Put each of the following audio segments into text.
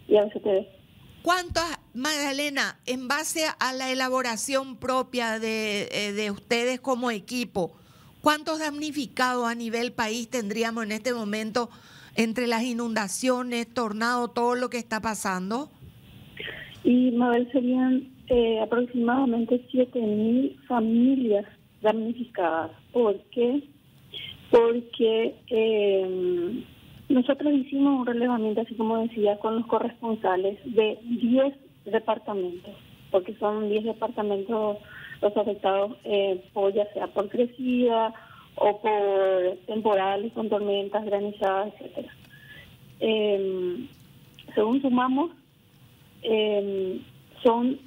y a veces te ve. ¿Cuántas, Magdalena, en base a la elaboración propia de ustedes como equipo, cuántos damnificados a nivel país tendríamos en este momento entre las inundaciones, tornados, todo lo que está pasando? Y Mabel, serían aproximadamente 7.000 familias damnificadas. ¿Por qué? Porque nosotros hicimos un relevamiento, así como decía, con los corresponsales de 10 departamentos, porque son 10 departamentos los afectados, ya sea por crecida o por temporales con tormentas, granizadas, etcétera. Según sumamos, son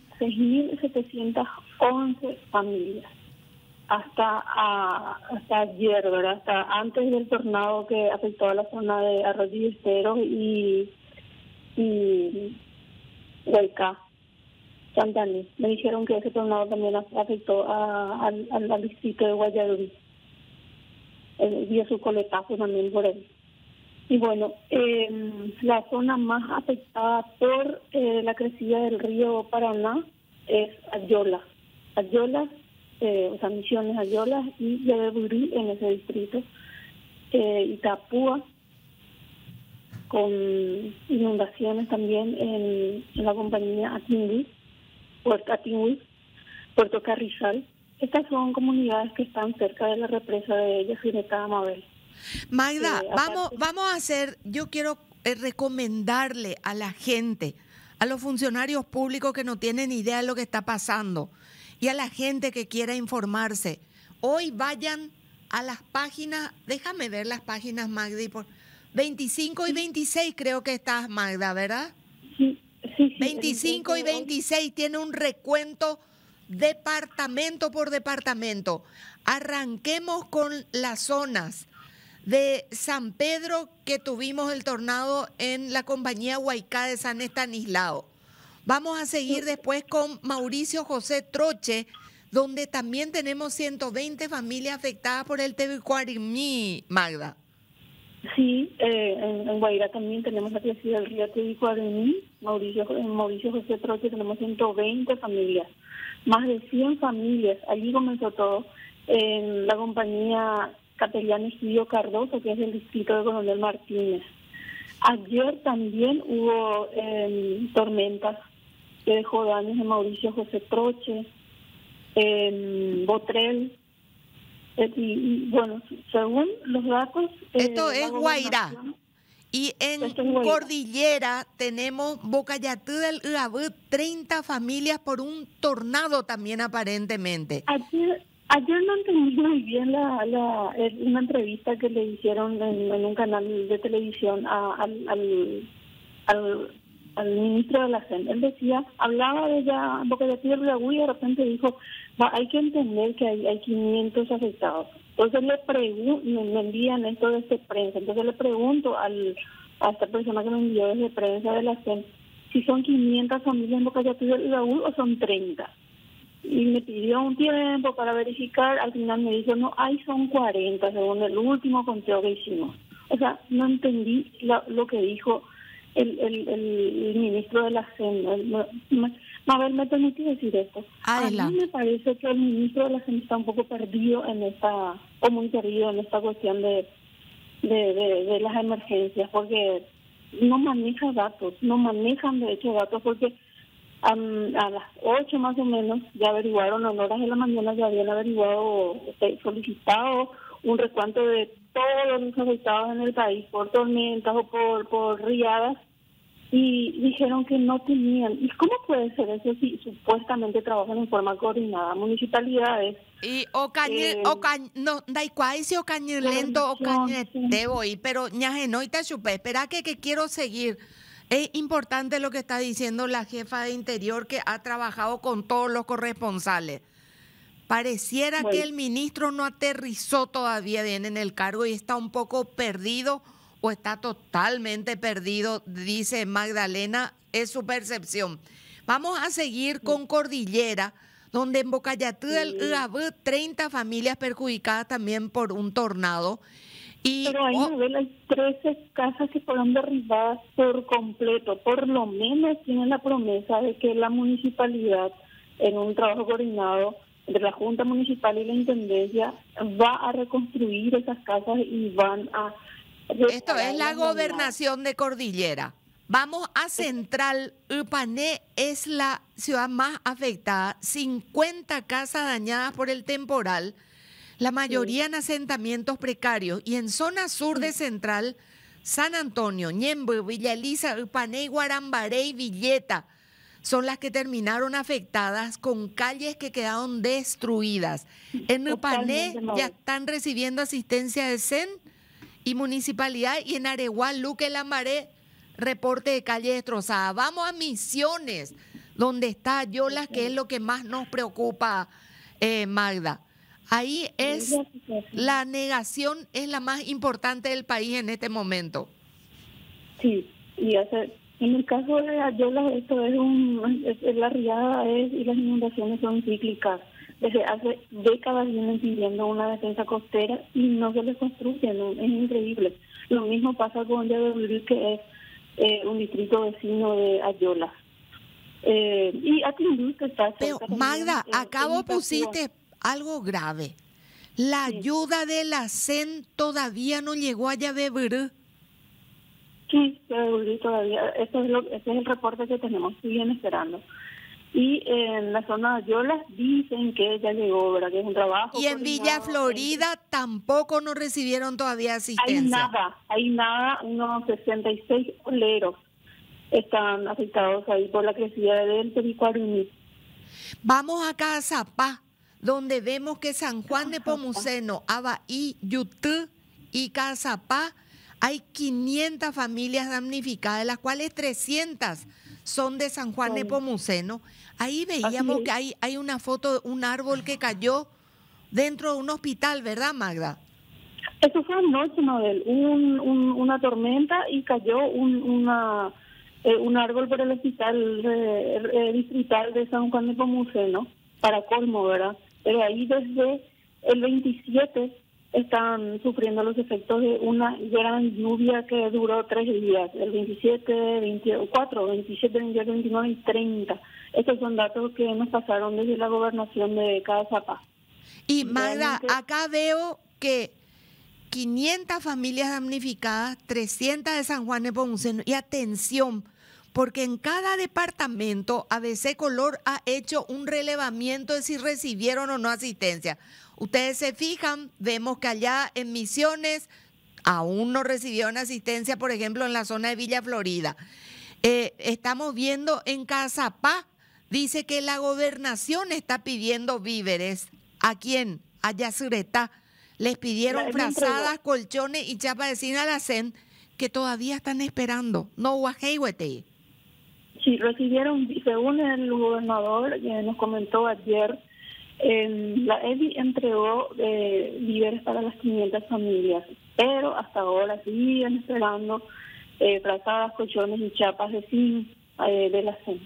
6.711 familias. Hasta ayer, ¿verdad? Hasta antes del tornado que afectó a la zona de Arroyo y Esteros y Huaycá, Santaní. Me dijeron que ese tornado también afectó al distrito de Guayarurí. Dio su coletazo también por ahí. Y bueno, la zona más afectada por la crecida del río Paraná es Ayola. O sea, Misiones, Ayola y Yabeburí en ese distrito. Itapúa, con inundaciones también en la compañía Atingui, Puerto Carrizal. Estas son comunidades que están cerca de la represa de Yacyretá, Mabel. Magda, vamos a hacer, yo quiero recomendarle a la gente, a los funcionarios públicos que no tienen idea de lo que está pasando y a la gente que quiera informarse. Hoy vayan a las páginas, déjame ver las páginas, Magdi, por 25 y 26 creo que estás, Magda, ¿verdad? Sí. 25 y 26 tiene un recuento departamento por departamento. Arranquemos con las zonas de San Pedro, que tuvimos el tornado en la compañía Huaycá de San Estanislao. Vamos a seguir después con Mauricio José Troche, donde también tenemos 120 familias afectadas por el Tebicuarimí, Magda. Sí, en Guairá también tenemos la crecida del río Tebicuarimí. En Mauricio José Troche tenemos 120 familias, más de 100 familias. Allí comenzó todo en la compañía Capellán Egidio Cardoso, que es el distrito de Coronel Martínez. Ayer también hubo tormentas que dejó daños en Mauricio José Troche, en Botrel, y bueno, según los datos... Esto es Guairá. Y en Cordillera tenemos Bocayatú del Uabú, 30 familias por un tornado también aparentemente. Ayer no entendí muy bien una entrevista que le hicieron en un canal de televisión al ministro de la CEN. Él decía, hablaba de ya Bocayatú del Uabú y de repente dijo, hay que entender que hay 500 afectados. Entonces me envían esto desde prensa. Entonces le pregunto a esta persona que me envió desde prensa de la CEN si son 500 familias en Bocayatú del Uabú o son 30. Y me pidió un tiempo para verificar. Al final me dijo, no, son 40 según el último conteo que hicimos. O sea, no entendí lo que dijo el ministro de la CEN. Mabel, ¿me permite decir esto? Adelante. A mí me parece que el ministro de la CEN está un poco perdido muy perdido en esta cuestión de las emergencias, porque no maneja datos, no manejan de hecho datos, porque a las 8 más o menos ya averiguaron, en horas de la mañana ya habían solicitado un recuento de todos los afectados en el país por tormentas o por riadas, y dijeron que no tenían. ¿Y cómo puede ser eso si supuestamente trabajan en forma coordinada? Municipalidades. Y pero ñaje no te chupé. Espera que quiero seguir. Es importante lo que está diciendo la jefa de Interior, que ha trabajado con todos los corresponsales. Pareciera que el ministro no aterrizó todavía bien en el cargo y está un poco perdido o está totalmente perdido, dice Magdalena, es su percepción. Vamos a seguir con Cordillera, donde en Bocayatú del Uabú 30 familias perjudicadas también por un tornado. Y Pero ahí, Mabel, hay 13 casas que fueron derribadas por completo. Por lo menos tienen la promesa de que la municipalidad, en un trabajo coordinado entre la Junta Municipal y la Intendencia, va a reconstruir esas casas y van a... esto es la gobernación de Cordillera. Vamos a Central. Upané es la ciudad más afectada. 50 casas dañadas por el temporal. La mayoría en asentamientos precarios. Y en zona sur de Central, San Antonio, Ñemby, Villa Elisa, Upané, Guarambaré y Villeta son las que terminaron afectadas, con calles que quedaron destruidas. En Upané ya están recibiendo asistencia de CEN y Municipalidad, y en Areguá, Luque, Lambaré, reporte de calle destrozada. Vamos a Misiones, donde está Ayolas, que es lo que más nos preocupa, Magda. Ahí es la negación, es la más importante del país en este momento. Sí, y en el caso de Ayolas, esto es la riada y las inundaciones son cíclicas. Desde hace décadas vienen pidiendo una defensa costera y no se les construye, ¿no? Es increíble. Lo mismo pasa con Yabeburí, que es un distrito vecino de Ayolas. Y Atindú, que está cerca. Pero Magda, acá vos pusiste algo grave. La ayuda de la CEN todavía no llegó a Yabeburí. Sí, todavía. Ese es el reporte que tenemos. Siguen esperando. Y en la zona de Ayolas dicen que ya llegó, ¿verdad? Que es un trabajo. Y en Villa Florida tampoco nos recibieron todavía asistencia. Hay nada, unos 66 oleros están afectados ahí por la crecida del Pericuaruní. Vamos a Cazapá, donde vemos que San Juan de Pomuceno, Abaí, Yutú y Cazapá, hay 500 familias damnificadas, de las cuales 300 son de San Juan de Pomuceno. Ahí veíamos que hay una foto de un árbol que cayó dentro de un hospital, ¿verdad, Magda? Eso fue anoche, Mabel. Una tormenta y cayó un árbol por el hospital distrital de San Juan de Pomuceno, para colmo, ¿verdad? Pero ahí desde el 27 están sufriendo los efectos de una gran lluvia que duró 3 días, el 27, 28, 29 y 30. Estos son datos que nos pasaron desde la gobernación de Cazapá. Y Magda, acá veo que 500 familias damnificadas, 300 de San Juan de Pomuceno. Y atención, porque en cada departamento ABC Color ha hecho un relevamiento de si recibieron o no asistencia. Ustedes se fijan, vemos que allá en Misiones aún no recibieron asistencia, por ejemplo, en la zona de Villa Florida. Estamos viendo en Cazapá, dice que la gobernación está pidiendo víveres. ¿A quién? A Yacyretá. Les pidieron frazadas, colchones y chapa de cine a la CEN, que todavía están esperando. No guajeihuete. Sí, recibieron, según el gobernador, nos comentó ayer, la EDI entregó víveres para las 500 familias, pero hasta ahora siguen esperando frazadas, colchones y chapas de zinc de la CEN.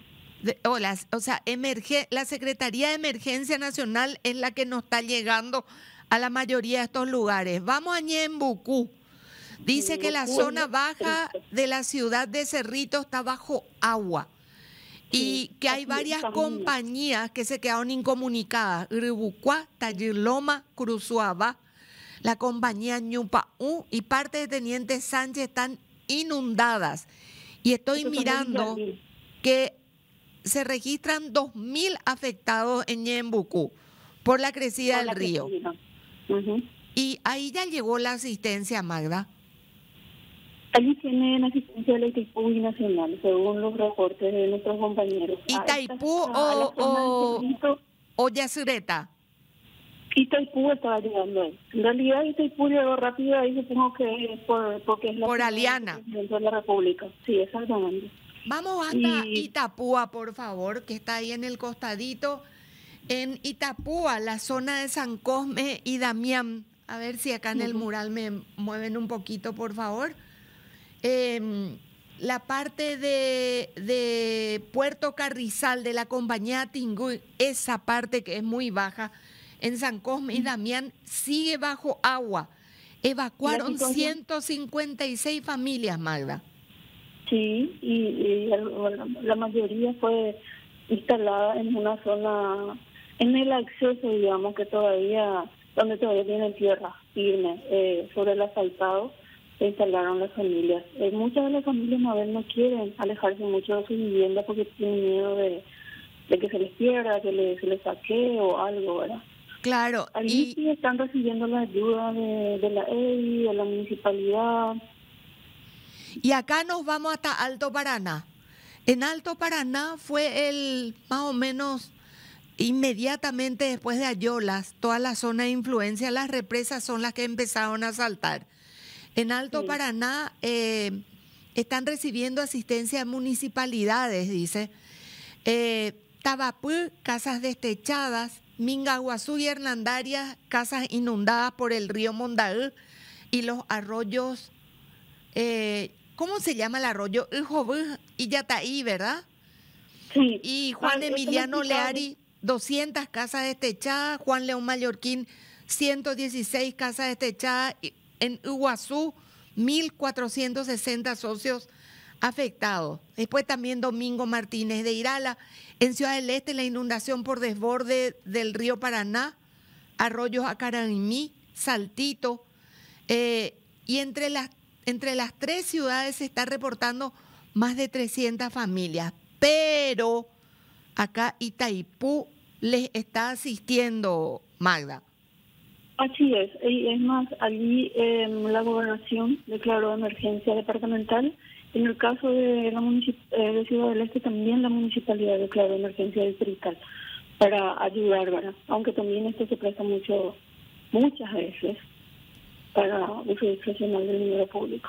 La Secretaría de Emergencia Nacional es la que nos está llegando a la mayoría de estos lugares. Vamos a Ñembucú. Dice que la zona baja de la ciudad de Cerrito está bajo agua y que hay varias compañías que se quedaron incomunicadas. Uribucuá, Tayirloma, Cruzuaba, la compañía Ñupaú y parte de Teniente Sánchez están inundadas. Y estoy mirando que se registran 2.000 afectados en Ñembucú por la crecida del río. Y ahí ya llegó la asistencia, Magda. Allí tienen asistencia de la Itaipú y Nacional, según los reportes de nuestros compañeros. ¿Itaipú o Yacyretá? Itaipú estaba llegando ahí. En realidad Itaipú llegó rápido ahí, supongo que es porque es la por Aliana de la República. Sí, exactamente. Vamos hasta Itapúa, por favor, que está ahí en el costadito. En Itapúa, la zona de San Cosme y Damián. A ver si acá en el mural me mueven un poquito, por favor. La parte de Puerto Carrizal de la compañía Tinguy, esa parte que es muy baja, en San Cosme y Damián sigue bajo agua. Evacuaron 156 familias, Magda. Sí, y la mayoría fue instalada en una zona, en el acceso, digamos, que donde todavía tienen tierra firme, sobre el asfaltado, se instalaron las familias. Muchas de las familias, Mabel, no quieren alejarse mucho de su vivienda porque tienen miedo de que se les pierda, se les saquee o algo, ¿verdad? Claro. Allí sí están recibiendo la ayuda de la EI, de la municipalidad. Y acá nos vamos hasta Alto Paraná. En Alto Paraná fue más o menos inmediatamente después de Ayolas, toda la zona de influencia, las represas son las que empezaron a saltar. En Alto Paraná están recibiendo asistencia de municipalidades, dice. Tabapú, casas destechadas, Mingaguazú y Hernandarias, casas inundadas por el río Mondaú y los arroyos, ¿cómo se llama el arroyo? Ujobú y Yataí, ¿verdad? Sí. Y Juan Emiliano Leari, 200 casas destechadas, Juan León Mallorquín, 116 casas destechadas, en Iguazú, 1.460 socios afectados. Después también Domingo Martínez de Irala. En Ciudad del Este, la inundación por desborde del río Paraná, arroyos Acaraimí, Saltito. Y entre las 3 ciudades se está reportando más de 300 familias. Pero acá Itaipú les está asistiendo, Magda. Así es, y es más, allí la gobernación declaró emergencia departamental. En el caso de de Ciudad del Este también la municipalidad declaró emergencia distrital para ayudar, ¿verdad? Aunque también esto se presta muchas veces para uso discrecional del dinero público.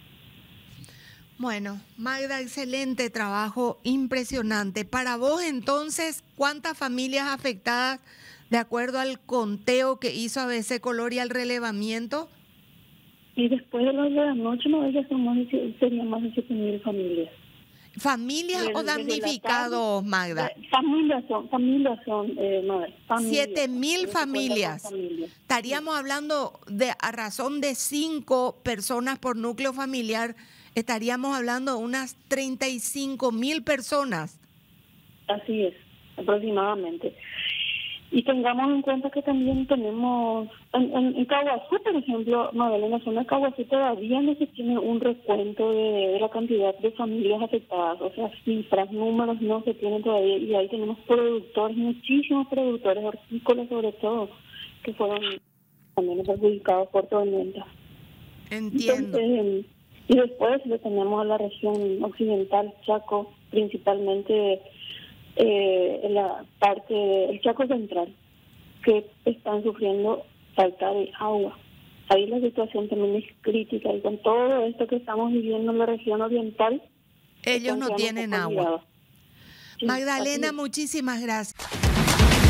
Bueno, Magda, excelente trabajo, impresionante. Para vos entonces, ¿cuántas familias afectadas de acuerdo al conteo que hizo ABC Color y al relevamiento? Y después de la noche, no, serían más de 7.000 familias. ¿Familias o damnificados, Magda? Familias son, Magda. 7.000 familias. Estaríamos hablando a razón de 5 personas por núcleo familiar, estaríamos hablando de unas 35.000 personas. Así es, aproximadamente. Y tengamos en cuenta que también tenemos, en Caguazú, por ejemplo, Mabel, en la zona de Caguazú todavía no se tiene un recuento de la cantidad de familias afectadas, o sea, cifras, números no se tienen todavía, y ahí tenemos productores, muchísimos productores hortícolas sobre todo, que fueron también perjudicados por tormentas. Entiendo. Entonces, y después le tenemos a la región occidental, Chaco, principalmente la parte del Chaco Central, que están sufriendo falta de agua. Ahí la situación también es crítica, y con todo esto que estamos viviendo en la región oriental, ellos no tienen agua. Sí, Magdalena, muchísimas gracias.